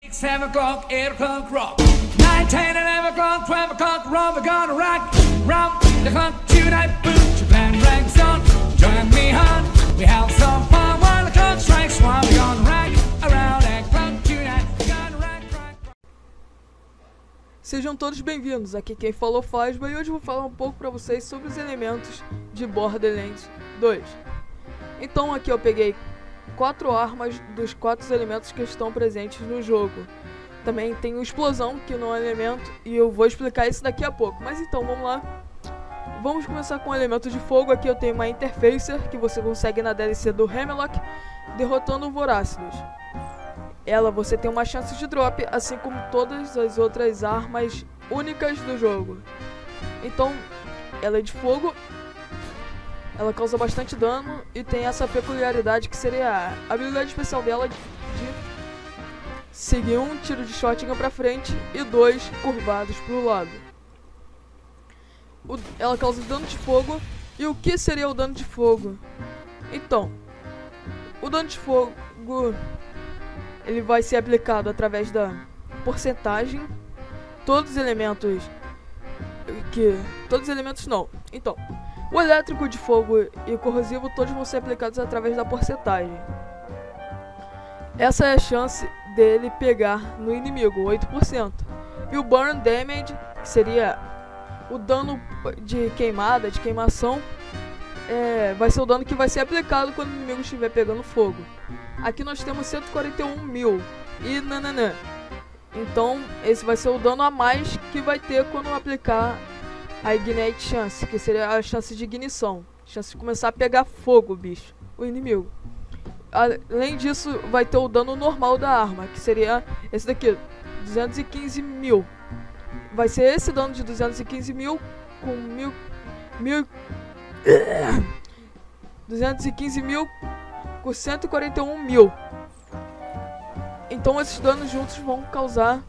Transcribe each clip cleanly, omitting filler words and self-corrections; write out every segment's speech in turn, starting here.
7 o'clock, 8 o'clock, rock. 9, 10, 11 o'clock, 12 o'clock, rock. We're gonna rock round the clock tonight. Put your band rags on, join me on. We have some fun while the clock strikes one. We're gonna rock around that clock tonight. We're gonna rock. Sejam todos bem-vindos, aqui quem falou Fazba e hoje eu vou falar um pouco para vocês sobre os elementos de Borderlands 2. Então aqui eu peguei 4 armas dos 4 elementos que estão presentes no jogo. Também tem o explosão, que não é elemento, e eu vou explicar isso daqui a pouco. Mas então, vamos lá. Vamos começar com o elemento de fogo. Aqui eu tenho uma Interfacer, que você consegue na DLC do Hemlock, derrotando o Voracidos. Ela você tem uma chance de drop, assim como todas as outras armas únicas do jogo. Então, ela é de fogo. Ela causa bastante dano e tem essa peculiaridade que seria a habilidade especial dela de seguir um tiro de shotgun pra frente e 2 curvados pro lado. Ela causa dano de fogo. E o que seria o dano de fogo? Então, o dano de fogo ele vai ser aplicado através da porcentagem. Todos os elementos não. Então, o elétrico, de fogo e corrosivo todos vão ser aplicados através da porcentagem. Essa é a chance dele pegar no inimigo, 8%. E o burn damage, que seria o dano de queimada, de queimação, vai ser o dano que vai ser aplicado quando o inimigo estiver pegando fogo. Aqui nós temos 141 mil e nananã. Então esse vai ser o dano a mais que vai ter quando aplicar a Ignite Chance, que seria a chance de ignição. Chance de começar a pegar fogo, bicho, o inimigo. Além disso, vai ter o dano normal da arma, que seria esse daqui, 215 mil. Vai ser esse dano de 215 mil com 215 mil com 141 mil. Então esses danos juntos vão causar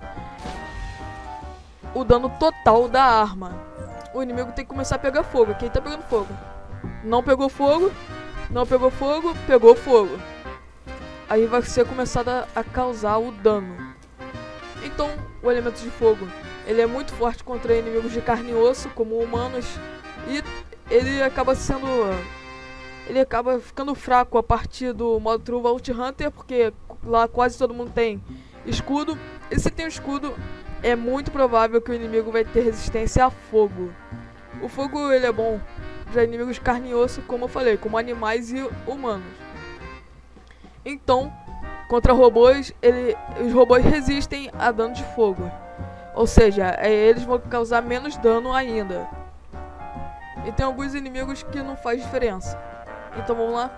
o dano total da arma. O inimigo tem que começar a pegar fogo. Aqui ele tá pegando fogo. Não pegou fogo. Não pegou fogo. Pegou fogo. Aí vai ser começado a causar o dano. Então, o elemento de fogo, ele é muito forte contra inimigos de carne e osso, como humanos. E ele acaba ficando fraco a partir do modo True Vault Hunter, porque lá quase todo mundo tem escudo. E se tem escudo, é muito provável que o inimigo vai ter resistência a fogo. O fogo ele é bom para inimigos de carne e osso, como eu falei, como animais e humanos. Então, contra robôs, os robôs resistem a dano de fogo. Ou seja, eles vão causar menos dano ainda. E tem alguns inimigos que não faz diferença. Então vamos lá.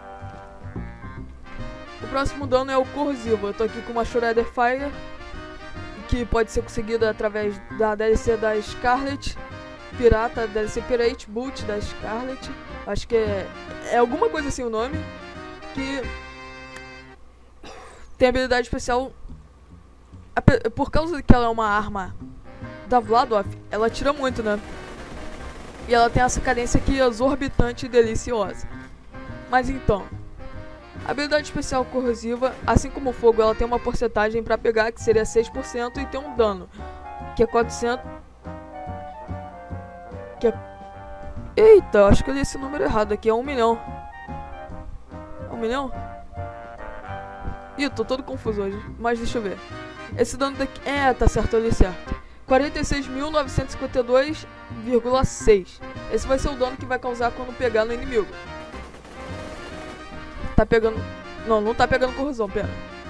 O próximo dano é o corrosivo. Eu tô aqui com uma Shredder Fire, que pode ser conseguida através da DLC da Scarlet Pirata, DLC Pirate Boot da Scarlet. Acho que é alguma coisa assim o nome. Que tem habilidade especial. Por causa de que ela é uma arma da Vladof, ela tira muito, né? E ela tem essa cadência aqui exorbitante e deliciosa. Mas então, a habilidade especial corrosiva, assim como o fogo, ela tem uma porcentagem pra pegar, que seria 6%, e tem um dano, que é 400. Eita, acho que eu li esse número errado aqui, é 1 milhão. É 1 milhão? Ih, tô todo confuso hoje, mas deixa eu ver. Esse dano daqui, tá certo, eu li certo. 46.952,6. Esse vai ser o dano que vai causar quando pegar no inimigo. Tá pegando... Não tá pegando corrosão, pera.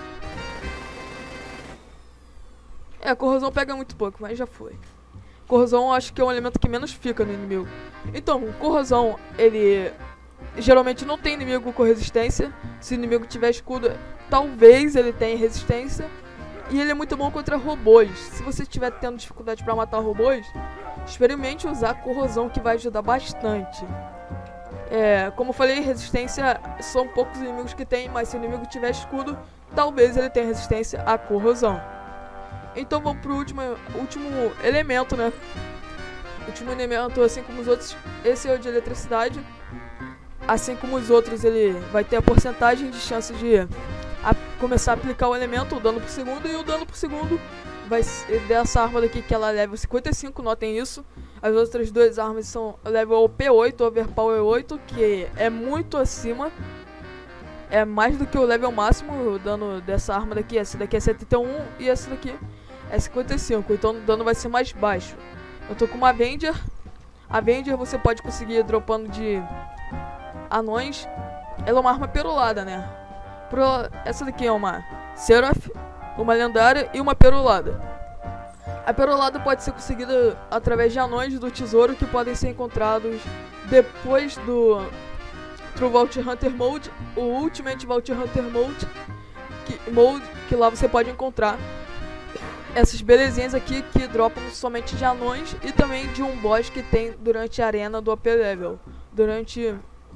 A corrosão pega muito pouco, mas já foi. Corrosão eu acho que é um elemento que menos fica no inimigo. Então, corrosão, ele... geralmente não tem inimigo com resistência. Se o inimigo tiver escudo, talvez ele tenha resistência. E ele é muito bom contra robôs. Se você estiver tendo dificuldade para matar robôs, experimente usar corrosão, que vai ajudar bastante. Como eu falei, resistência são poucos inimigos que tem, mas se o inimigo tiver escudo, talvez ele tenha resistência à corrosão. Então vamos pro último elemento, né? Último elemento, assim como os outros, esse é o de eletricidade. Assim como os outros, ele vai ter a porcentagem de chance de começar a aplicar o elemento, o dano por segundo, e o dano por segundo vai ser dessa arma daqui, que ela é level 55, notem isso. As outras duas armas são level P8, Overpower 8, que é muito acima. É mais do que o level máximo. O dano dessa arma daqui, essa daqui é 71 e essa daqui é 55, então o dano vai ser mais baixo. Eu tô com uma Avenger. Avenger você pode conseguir dropando de anões. Ela é uma arma perolada, né? Essa daqui é uma Seraph, uma lendária e uma perolada. A perolada pode ser conseguida através de anões do tesouro, que podem ser encontrados depois do True Vault Hunter Mode, o Ultimate Vault Hunter Mode, que lá você pode encontrar essas belezinhas aqui que dropam somente de anões e também de um boss que tem durante a arena do AP Level, durante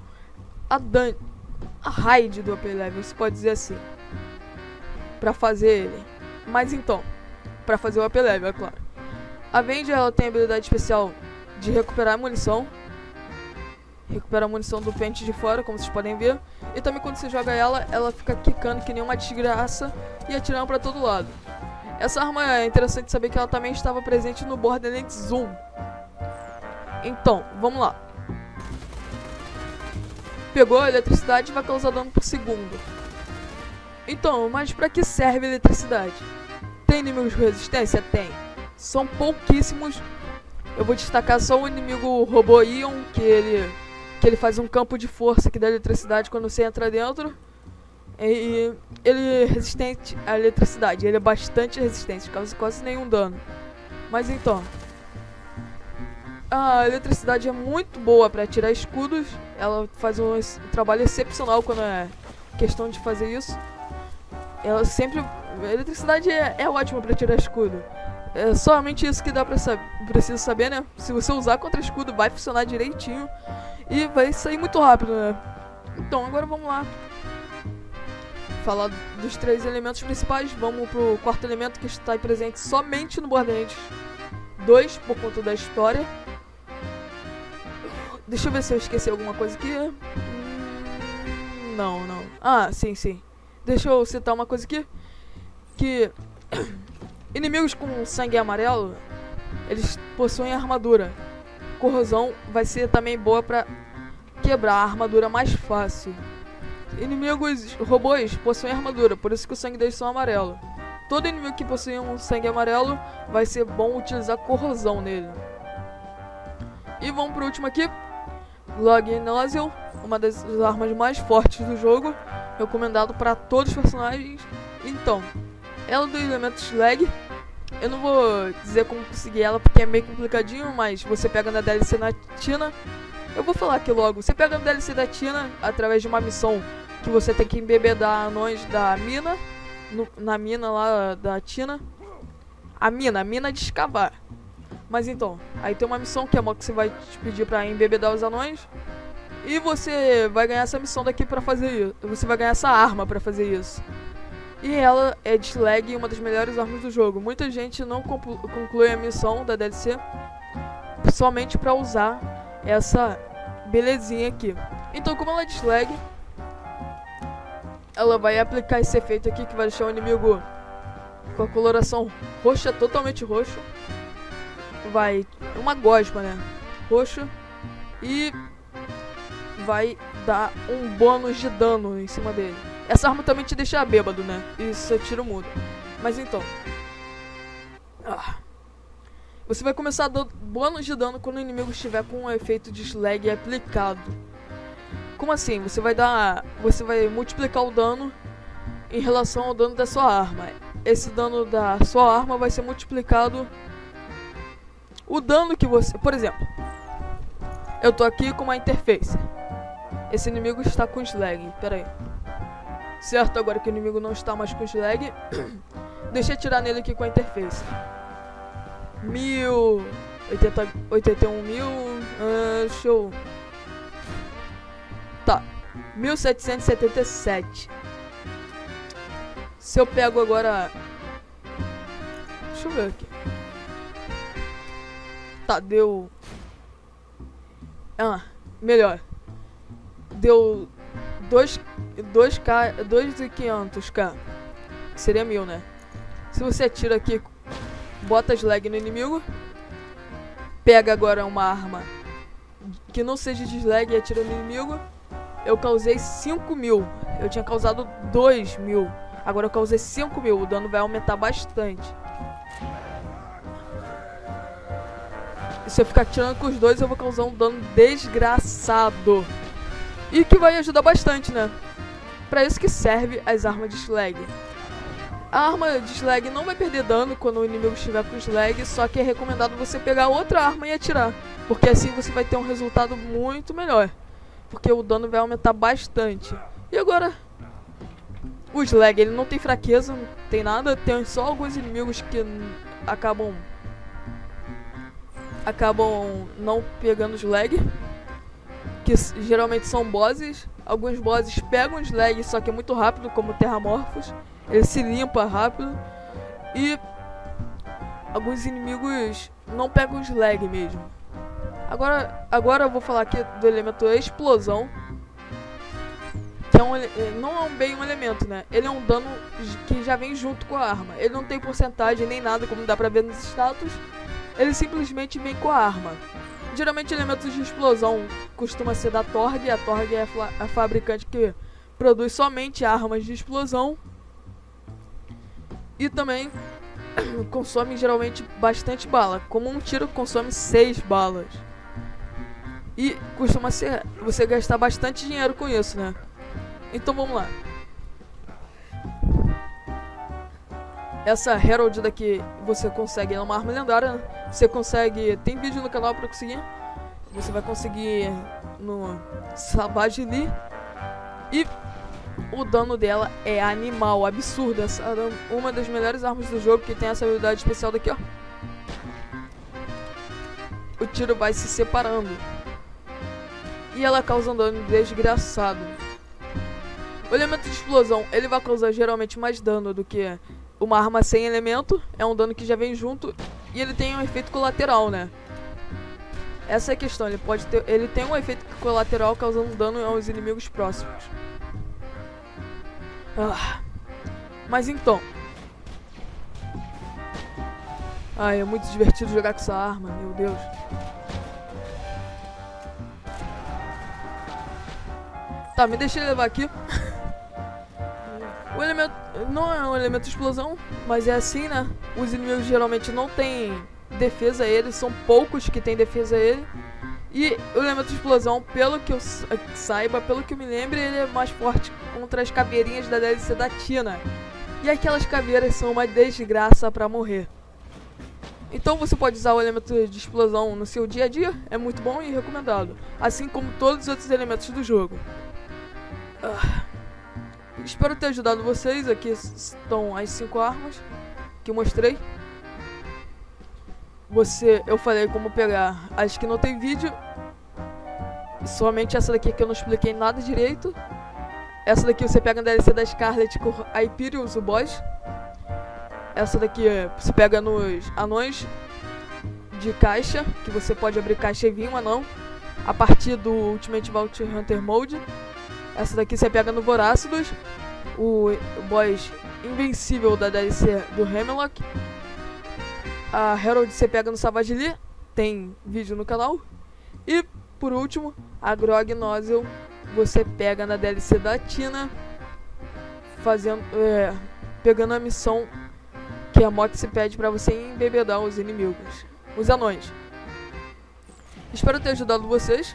a raid do AP Level, se pode dizer assim, pra fazer ele. Mas então, pra fazer o AP Level, é claro. A Avenger, ela tem a habilidade especial de recuperar a munição. Recupera a munição do pente de fora, como vocês podem ver. E também quando você joga ela, ela fica quicando que nem uma desgraça e atirando pra todo lado. Essa arma é interessante saber que ela também estava presente no Borderlands 1. Então, vamos lá. Pegou a eletricidade e vai causar dano por segundo. Então, mas pra que serve a eletricidade? Tem inimigos com resistência? Tem. São pouquíssimos. Eu vou destacar só o inimigo robô Ion, que ele faz um campo de força que dá eletricidade quando você entra dentro. E ele é resistente à eletricidade. Ele é bastante resistente, causa quase nenhum dano. Mas então, a eletricidade é muito boa para tirar escudos. Ela faz um trabalho excepcional quando é questão de fazer isso. Ela sempre... A eletricidade é ótima para tirar escudo. É somente isso que dá pra saber. Preciso saber, né? Se você usar contra escudo, vai funcionar direitinho. E vai sair muito rápido, né? Então, agora vamos lá falar dos 3 elementos principais. Vamos pro quarto elemento, que está presente somente no Borderlands 2, por conta da história. Deixa eu ver se eu esqueci alguma coisa aqui. Não. Ah, sim. Deixa eu citar uma coisa aqui. Que inimigos com sangue amarelo, eles possuem armadura. Corrosão vai ser também boa pra quebrar a armadura mais fácil. Inimigos robôs possuem armadura, por isso que o sangue deles são amarelo. Todo inimigo que possui um sangue amarelo vai ser bom utilizar corrosão nele. E vamos pro último aqui. Log Nozzle, uma das armas mais fortes do jogo, recomendado para todos os personagens. Então, ela do elemento Slag. Eu não vou dizer como conseguir ela porque é meio complicadinho, mas você pega na DLC na Tina. Eu vou falar aqui logo. Você pega na DLC da Tina através de uma missão que você tem que embebedar anões da mina. Na mina lá da Tina. A mina de escavar. Mas então, aí tem uma missão que é uma que você vai te pedir pra embebedar os anões. E você vai ganhar essa missão daqui pra fazer isso. Você vai ganhar essa arma pra fazer isso. E ela é de Slag, uma das melhores armas do jogo. Muita gente não conclui a missão da DLC somente pra usar essa belezinha aqui. Então, como ela é de Slag, ela vai aplicar esse efeito aqui que vai deixar o inimigo com a coloração roxa, totalmente roxo. Vai uma gosma, né? Roxa. E vai dar um bônus de dano em cima dele. Essa arma também te deixa bêbado, né? E seu tiro muda. Mas então, você vai começar a dar bônus de dano quando o inimigo estiver com o efeito de Slag aplicado. Como assim? Você vai multiplicar o dano em relação ao dano da sua arma. Esse dano da sua arma vai ser multiplicado. O dano que você... Por exemplo, eu tô aqui com uma interface. Esse inimigo está com Slag. Pera aí. Certo, agora que o inimigo não está mais com Slag, deixa eu atirar nele aqui com a interface. 81.000. Show. Tá. 1777. Se eu pego agora... Deixa eu ver aqui. Tá, deu... melhor. Deu 2.500k. que seria 1000, né? Se você atira aqui, bota slag no inimigo, pega agora uma arma que não seja de slag e atira no inimigo, eu causei 5.000. Eu tinha causado 2.000. Agora eu causei 5.000. O dano vai aumentar bastante. E se eu ficar atirando com os dois, eu vou causar um dano desgraçado. E que vai ajudar bastante, né? Pra isso que serve as armas de slag. A arma de slag não vai perder dano quando o inimigo estiver com slag, só que é recomendado você pegar outra arma e atirar, porque assim você vai ter um resultado muito melhor, porque o dano vai aumentar bastante. E agora, o slag, ele não tem fraqueza, não tem nada, tem só alguns inimigos que acabam não pegando slag, que geralmente são bosses. Alguns bosses pegam slag, só que é muito rápido, como Terramorphos. Ele se limpa rápido. E alguns inimigos não pegam slag mesmo. Agora eu vou falar aqui do elemento explosão, que não é bem um elemento, né? Ele é um dano que já vem junto com a arma. Ele não tem porcentagem nem nada, como dá pra ver nos status. Ele simplesmente vem com a arma. Geralmente elementos de explosão costuma ser da Torg. A Torg é a fabricante que produz somente armas de explosão. E também consome geralmente bastante bala. Como um tiro consome 6 balas. E costuma ser você gastar bastante dinheiro com isso, né? Então vamos lá. Essa Herald daqui você consegue, ela é uma arma lendária, né? Você consegue, tem vídeo no canal pra conseguir. Você vai conseguir no Savage-Lee. E o dano dela é animal, absurdo. Essa é uma das melhores armas do jogo, que tem essa habilidade especial daqui, ó. O tiro vai se separando. E ela causa um dano desgraçado. O elemento de explosão, ele vai causar geralmente mais dano do que uma arma sem elemento. É um dano que já vem junto. E ele tem um efeito colateral, né? Essa é a questão, ele tem um efeito colateral causando dano aos inimigos próximos. Mas então, é muito divertido jogar com essa arma, meu Deus. Tá, me deixei levar aqui. O elemento não é um elemento de explosão, mas é assim, né? Os inimigos geralmente não têm defesa a ele, são poucos que têm defesa a ele. E o elemento de explosão, pelo que eu saiba, pelo que eu me lembro, ele é mais forte contra as caveirinhas da DLC da Tina. E aquelas caveiras são uma desgraça pra morrer. Então você pode usar o elemento de explosão no seu dia a dia, é muito bom e recomendado. Assim como todos os outros elementos do jogo. Espero ter ajudado vocês. Aqui estão as 5 armas que eu mostrei. Eu falei como pegar as que não tem vídeo. Somente essa daqui que eu não expliquei nada direito. Essa daqui você pega na DLC da Scarlet com Hyperius, o boss. Essa daqui você pega nos anões de caixa, que você pode abrir caixa e vir um anão a partir do Ultimate Vault Hunter Mode. Essa daqui você pega no Vorácidos, o boss invencível da DLC do Hemlock. A Herald você pega no Savage-Lee, tem vídeo no canal. E por último, a Grog Nozzle você pega na DLC da Tina, pegando a missão que a Moxie pede pra você embebedar os inimigos, os anões. Espero ter ajudado vocês.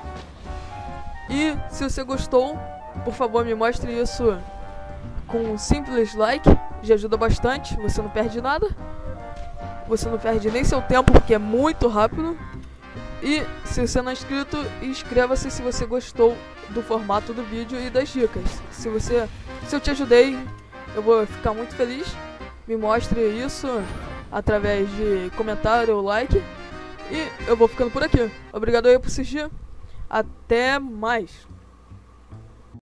E se você gostou, por favor me mostre isso com um simples like, já ajuda bastante, você não perde nada. Você não perde nem seu tempo, porque é muito rápido. E se você não é inscrito, inscreva-se se você gostou do formato do vídeo e das dicas. Se eu te ajudei, eu vou ficar muito feliz. Me mostre isso através de comentário ou like. E eu vou ficando por aqui. Obrigado aí por assistir. Até mais.